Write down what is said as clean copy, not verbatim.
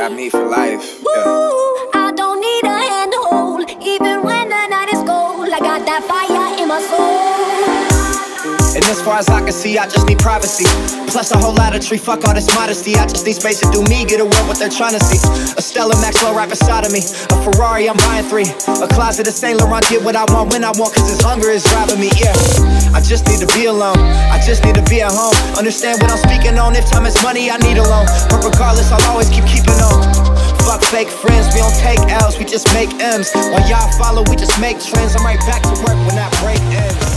got me for life. Yeah. Ooh, I don't need a hand to hold, even when the night is cold. I got that fire in my soul. And as far as I can see, I just need privacy. Plus a whole lot of tree, fuck all this modesty. I just need space to do me, get away what they're trying to see. A Stella Maxwell right beside of me. A Ferrari, I'm buying 3. A closet of Saint Laurent, get what I want when I want, cause this hunger is driving me, yeah. I just need to be alone, I just need to be at home. Understand what I'm speaking on, if time is money, I need a loan. But regardless, I'll always keep keeping on. Fuck fake friends, we don't take L's, we just make M's. While y'all follow, we just make trends. I'm right back to work when that break ends.